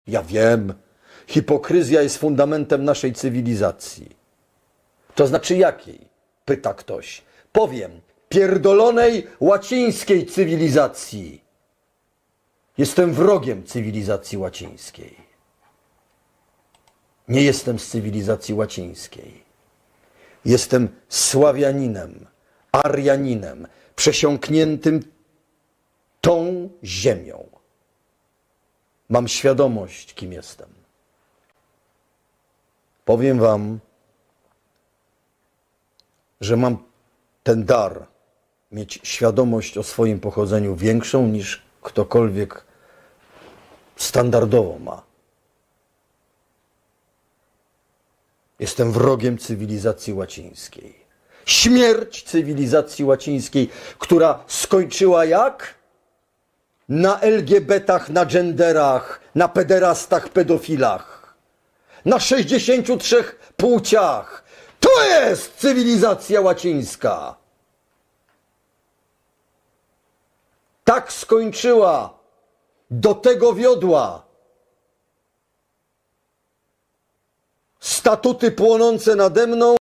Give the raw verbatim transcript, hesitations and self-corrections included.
Ja wiem, hipokryzja jest fundamentem naszej cywilizacji. To znaczy jakiej? Pyta ktoś. Powiem, pierdolonej łacińskiej cywilizacji. Jestem wrogiem cywilizacji łacińskiej. Nie jestem z cywilizacji łacińskiej. Jestem Sławianinem, Arianinem, przesiąkniętym tą ziemią. Mam świadomość, kim jestem. Powiem wam, że mam ten dar mieć świadomość o swoim pochodzeniu większą niż ktokolwiek standardowo ma. Jestem wrogiem cywilizacji łacińskiej. Śmierć cywilizacji łacińskiej, która skończyła jak? Na el gie betach, na genderach, na pederastach, pedofilach, na sześćdziesięciu trzech płciach. To jest cywilizacja łacińska. Tak skończyła, do tego wiodła. Statuty płonące nade mną